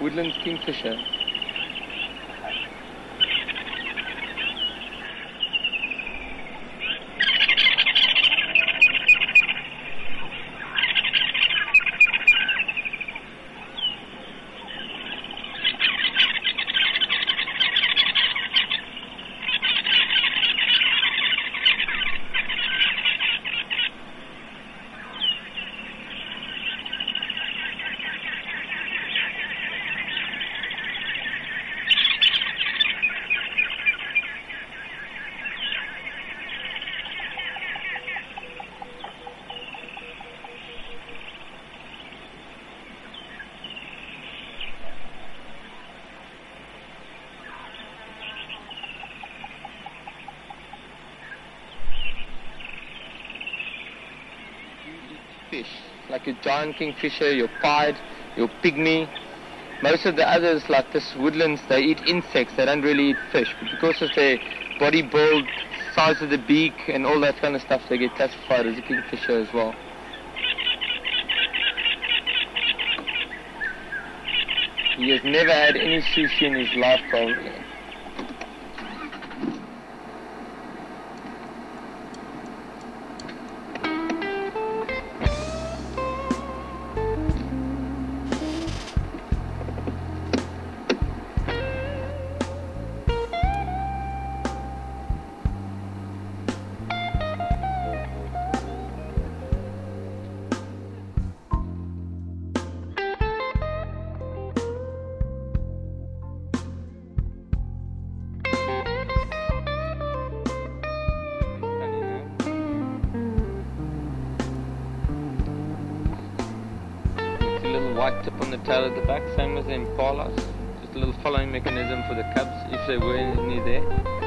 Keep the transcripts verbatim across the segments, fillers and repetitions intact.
woodland kingfisher. Fish, like your giant kingfisher, your pied, your pygmy. Most of the others, like this woodlands, they eat insects, they don't really eat fish. But because of their body build, size of the beak and all that kind of stuff, they get classified as a kingfisher as well. He has never had any sushi in his life probably. Little white tip on the tail at the back, same as the impalas. Just a little following mechanism for the cubs if they were any there.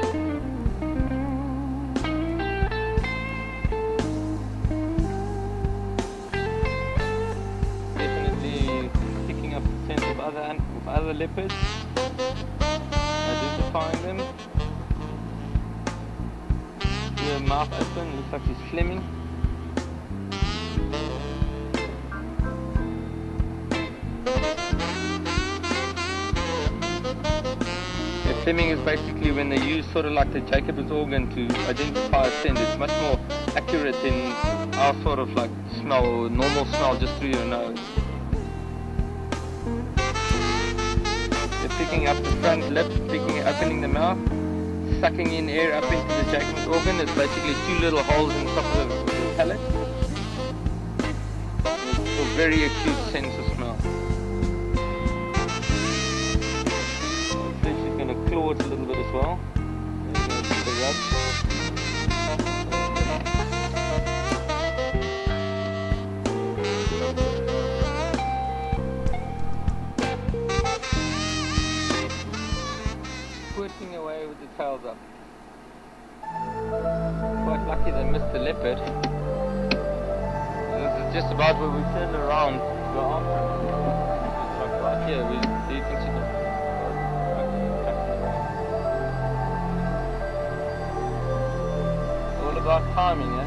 Definitely picking up the scent of other of other leopards, identifying them. Your mouth open, looks like he's Fleming. Fleming is basically when they use sort of like the Jacob's organ to identify a scent. It's much more accurate than our sort of like smell, normal smell just through your nose. They're picking up the front lip, picking, opening the mouth, sucking in air up into the Jacob's organ. It's basically two little holes in the top of the, the palate. It's a very acute sense of smell. Claw it a little bit as well. The rub. Squirting away with the tails up. Quite lucky they missed the leopard. This is just about where we turned around to go after him. It's like right here. We, do you think she can? About timing, eh?